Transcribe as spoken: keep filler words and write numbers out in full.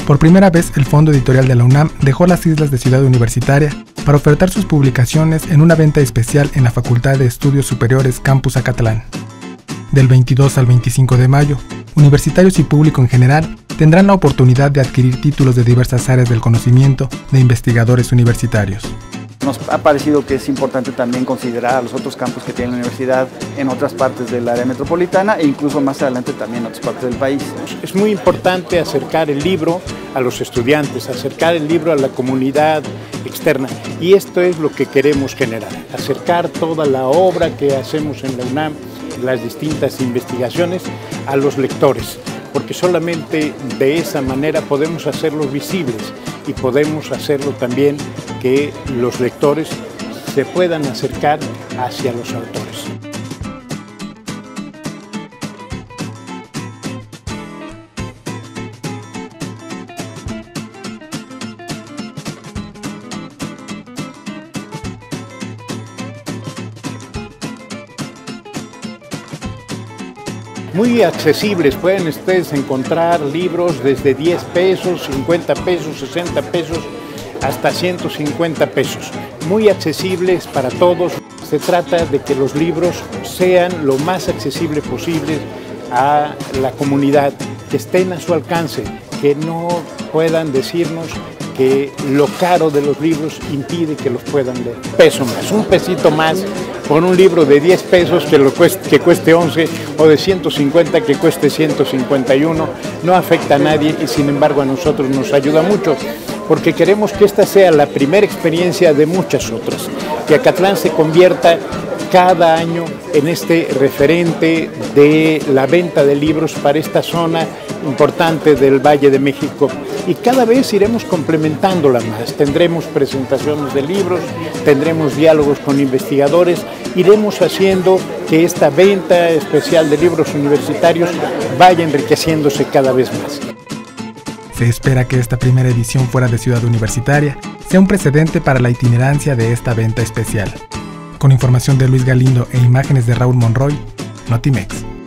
Por primera vez, el Fondo Editorial de la UNAM dejó las islas de Ciudad Universitaria para ofertar sus publicaciones en una venta especial en la Facultad de Estudios Superiores Campus Acatlán. Del veintidós al veinticinco de mayo, universitarios y público en general tendrán la oportunidad de adquirir títulos de diversas áreas del conocimiento de investigadores universitarios. Nos ha parecido que es importante también considerar a los otros campus que tiene la universidad en otras partes del área metropolitana e incluso más adelante también en otras partes del país. Es muy importante acercar el libro a los estudiantes, acercar el libro a la comunidad externa, y esto es lo que queremos generar, acercar toda la obra que hacemos en la UNAM, las distintas investigaciones, a los lectores, porque solamente de esa manera podemos hacerlos visibles y podemos hacerlo también que los lectores se puedan acercar hacia los autores. Muy accesibles, pueden ustedes encontrar libros desde diez pesos, cincuenta pesos, sesenta pesos, hasta ciento cincuenta pesos. Muy accesibles para todos. Se trata de que los libros sean lo más accesible posible a la comunidad, que estén a su alcance, que no puedan decirnos que lo caro de los libros impide que los puedan leer. Peso más, un pesito más por un libro de diez pesos que, lo cueste, que cueste once, o de ciento cincuenta que cueste ciento cincuenta y uno, no afecta a nadie y sin embargo a nosotros nos ayuda mucho, porque queremos que esta sea la primera experiencia de muchas otras, que Acatlán se convierta cada año en este referente de la venta de libros para esta zona importante del Valle de México, y cada vez iremos complementándola más. Tendremos presentaciones de libros, tendremos diálogos con investigadores, iremos haciendo que esta venta especial de libros universitarios vaya enriqueciéndose cada vez más. Se espera que esta primera edición fuera de Ciudad Universitaria sea un precedente para la itinerancia de esta venta especial. Con información de Luis Galindo e imágenes de Raúl Monroy, Notimex.